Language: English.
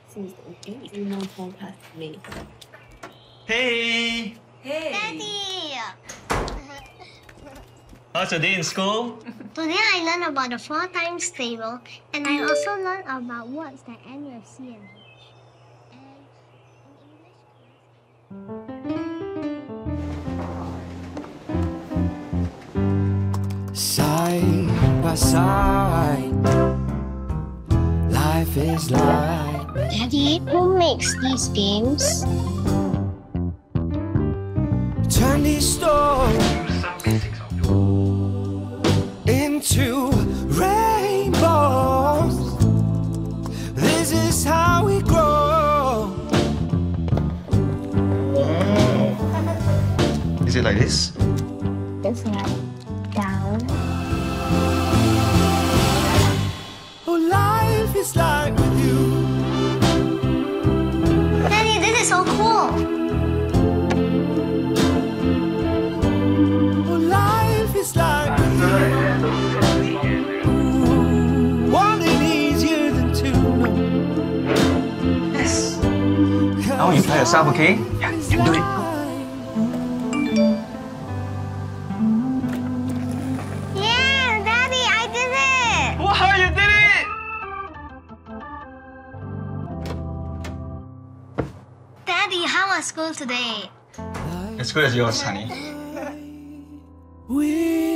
Seems okay. 3 more past me. Hey! Hey! Daddy! How's your day in school? Today I learned about the 4 times table, and I also learned about words that end with C and H. And in English class, Side by side, life is like. Daddy, who makes these games? Turn these stories into rainbows. This is how we grow. Is it like this? It's like down. Oh, life is like with you. Daddy, this is so cool. Oh, life is like with you. One ain't easier than two. Yes. Now you play yourself, okay? Yeah, you can do it. Yeah, Daddy, I did it! Wow, you did it! Daddy, how was school today? As good as yours, honey. We